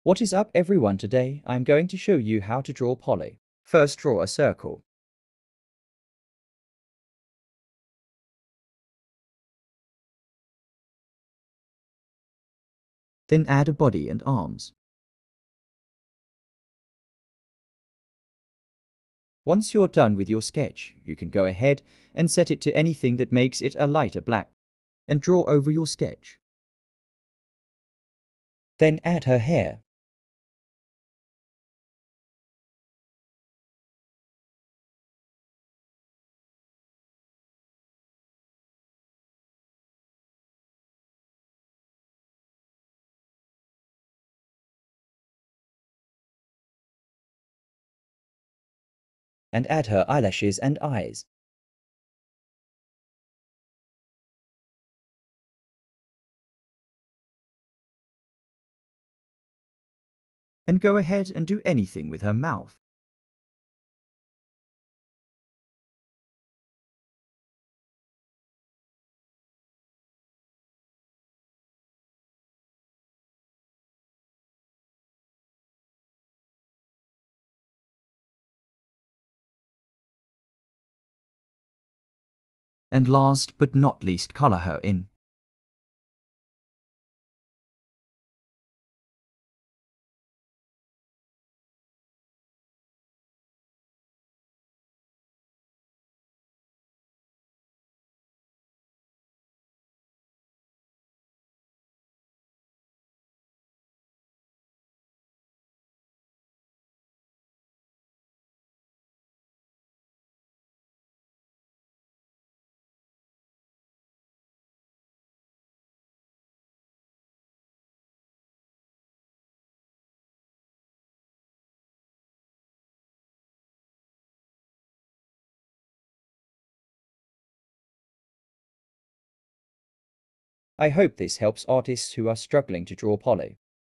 What is up everyone, today I'm going to show you how to draw Polly. First draw a circle. Then add a body and arms. Once you're done with your sketch, you can go ahead and set it to anything that makes it a lighter black, and draw over your sketch. Then add her hair. And add her eyelashes and eyes. And go ahead and do anything with her mouth. And last but not least, color her in. I hope this helps artists who are struggling to draw Polly.